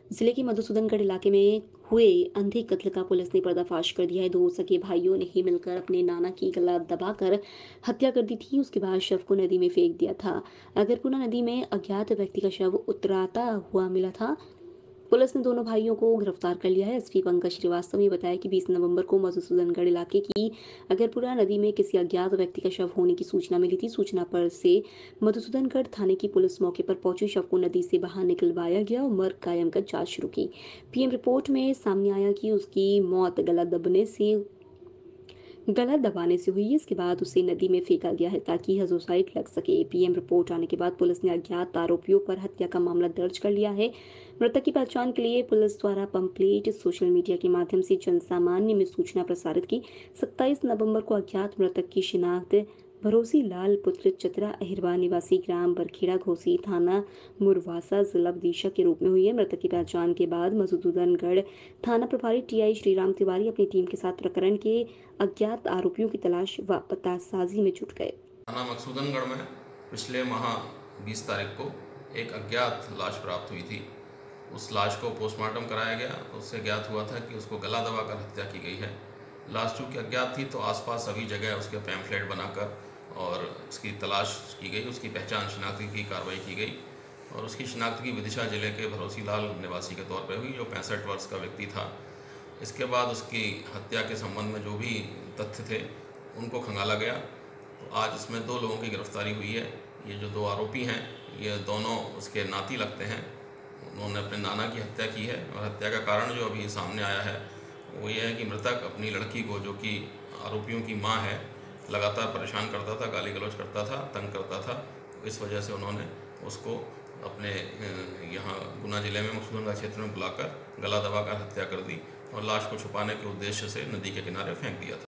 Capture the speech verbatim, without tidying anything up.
जिले के मधुसूदनगढ़ इलाके में हुए अंधे कत्ल का पुलिस ने पर्दाफाश कर दिया है। दो सगे भाइयों ने ही मिलकर अपने नाना की गला दबाकर हत्या कर दी थी। उसके बाद शव को नदी में फेंक दिया था। अगरपुरा नदी में अज्ञात व्यक्ति का शव उतराता हुआ मिला था। पुलिस ने दोनों भाइयों को गिरफ्तार कर लिया है। एसपी पंकज श्रीवास्तव ने बताया कि बीस नवंबर को मधुसूदनगढ़ इलाके की अगरपुरा नदी में किसी अज्ञात व्यक्ति का शव होने की सूचना मिली थी। सूचना पर से मधुसूदनगढ़ थाने की पुलिस मौके पर पहुंची। शव को नदी से बाहर निकलवाया गया और मर्ग कायम कर जांच शुरू की। पीएम रिपोर्ट में सामने आया कि उसकी मौत गला दबने से गला दबाने से हुई है। इसके बाद उसे नदी में फेंका गया है ताकि यह सुसाइड लग सके। पीएम रिपोर्ट आने के बाद पुलिस ने अज्ञात आरोपियों पर हत्या का मामला दर्ज कर लिया है। मृतक की पहचान के लिए पुलिस द्वारा पंपलेट सोशल मीडिया के माध्यम से जन सामान्य में सूचना प्रसारित की। सत्ताईस नवंबर को अज्ञात मृतक की शिनाख्त भरोसी लाल पुत्र चतरा अहिरवा निवासी ग्राम बरखेड़ा घोसी थाना मुरवासा जिला विदिशा के रूप में हुई है। मृतक की पहचान के बाद मधुसूदनगढ़ थाना प्रभारी टीआई श्रीराम तिवारी अपनी टीम के साथ प्रकरण के अज्ञात आरोपियों की तलाश व पतासाजी में जुट गए। थाना मकसूदनगढ़ में पिछले माह बीस तारीख को एक अज्ञात लाश प्राप्त हुई थी। उस लाश को पोस्टमार्टम कराया गया। उससे ज्ञात हुआ था कि उसको गला दबाकर हत्या की गई है। लाश चूँकि अज्ञात थी तो आसपास सभी जगह उसके पैम्फलेट बनाकर और उसकी तलाश की गई, उसकी पहचान शिनाख्ती की कार्रवाई की गई और उसकी शिनाख्त विदिशा जिले के भरोसी लाल निवासी के तौर पर हुई, जो पैंसठ वर्ष का व्यक्ति था। इसके बाद उसकी हत्या के संबंध में जो भी तथ्य थे उनको खंगाला गया। तो आज इसमें दो लोगों की गिरफ्तारी हुई है। ये जो दो आरोपी हैं ये दोनों उसके नाती लगते हैं। उन्होंने अपने नाना की हत्या की है और हत्या का कारण जो अभी सामने आया है वो ये है कि मृतक अपनी लड़की को, जो कि आरोपियों की मां है, लगातार परेशान करता था, गाली गलौज करता था, तंग करता था। इस वजह से उन्होंने उसको अपने यहाँ गुना जिले में मकसूदनगढ़ क्षेत्र में बुलाकर गला दबाकर हत्या कर दी और लाश को छुपाने के उद्देश्य से नदी के किनारे फेंक दिया था।